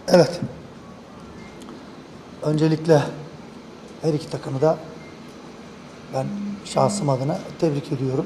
Evet. Öncelikle her iki takımı da ben şahsım adına tebrik ediyorum.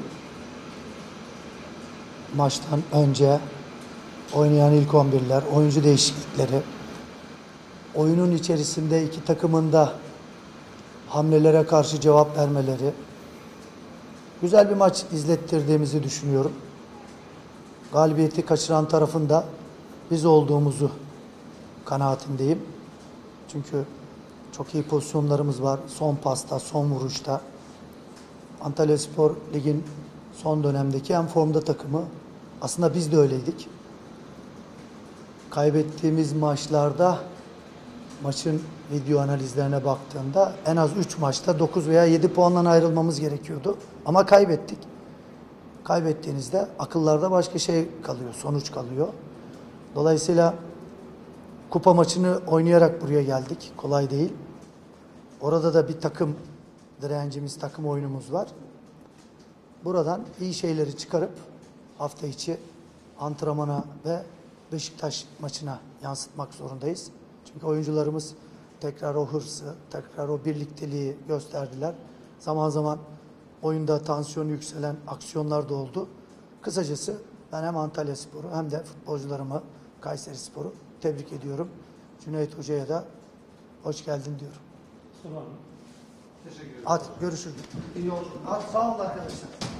Maçtan önce oynayan ilk 11'ler, oyuncu değişiklikleri, oyunun içerisinde iki takımın da hamlelere karşı cevap vermeleri, güzel bir maç izlettirdiğimizi düşünüyorum. Galibiyeti kaçıran tarafın da biz olduğumuzu kanaatindeyim. Çünkü çok iyi pozisyonlarımız var. Son pasta, son vuruşta. Antalyaspor Lig'in son dönemdeki en formda takımı. Aslında biz de öyleydik. Kaybettiğimiz maçlarda maçın video analizlerine baktığımda en az 3 maçta 9 veya 7 puandan ayrılmamız gerekiyordu. Ama kaybettik. Kaybettiğinizde akıllarda başka şey kalıyor, sonuç kalıyor. Dolayısıyla kupa maçını oynayarak buraya geldik. Kolay değil. Orada da bir takım direncimiz, takım oyunumuz var. Buradan iyi şeyleri çıkarıp hafta içi antrenmana ve Beşiktaş maçına yansıtmak zorundayız. Çünkü oyuncularımız tekrar o hırsı, tekrar o birlikteliği gösterdiler. Zaman zaman oyunda tansiyonu yükselen aksiyonlar da oldu. Kısacası ben hem Antalyaspor'u hem de futbolcularımı, Kayserispor'u tebrik ediyorum. Cüneyt Hoca'ya da hoş geldin diyorum. Tamam. Teşekkür ederim. Hadi görüşürüz. İyi yolculuklar. Hadi sağ olun arkadaşlar.